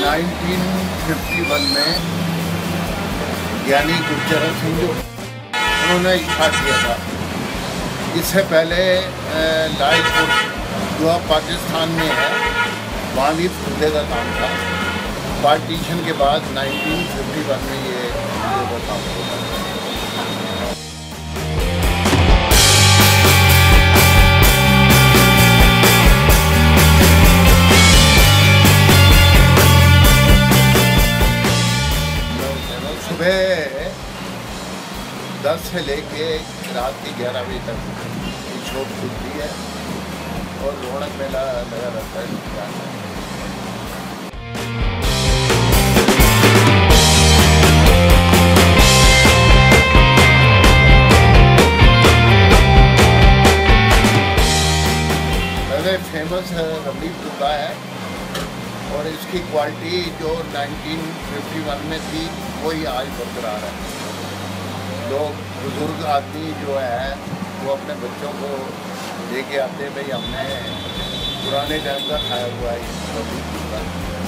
1951 में ज्ञानी गुरचरण सिंह जो उन्होंने स्टार्ट किया था। इससे पहले लाइटपुर जो अब पाकिस्तान में है वहाँ भी फूले का काम था। पार्टीशन के बाद 1951 में ये काम हुआ। सुबह 10 से लेके रात की 11 बजे तक शॉप खुलती है और रौनक मेला लगा रहता है। पहले फेमस रबड़ी फुल्का है और इसकी क्वालिटी जो 1951 में थी वही आज बरकरार है। लोग बुजुर्ग आदमी जो है वो अपने बच्चों को लेके आते हैं, भाई हमने पुराने टाइम का खाया हुआ है रबड़ी फुल्का।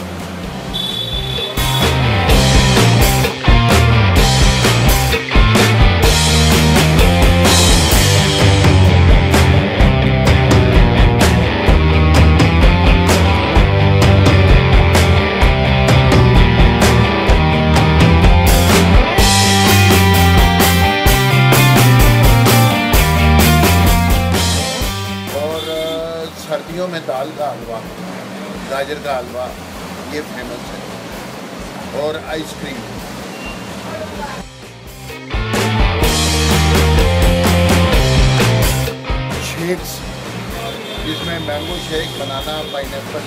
सर्दियों में दाल का हलवा, गाजर का हलवा ये फेमस है और आइसक्रीम। शेक्स जिसमें mango shake, banana, pineapple.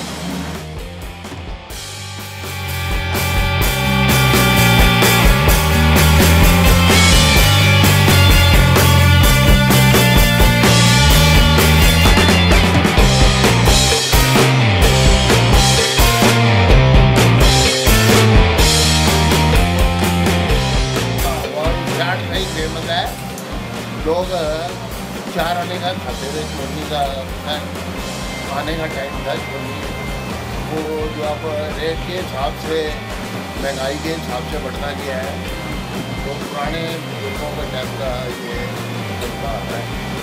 Famous है, लोग 4 आने का खाते थे। छोलनी का खाने का टाइम था। छोलनी वो जो अब रेट के हिसाब से, महंगाई के हिसाब से बढ़ना गया है, तो पुराने बुजुर्गों के टाइम का ये चलता है।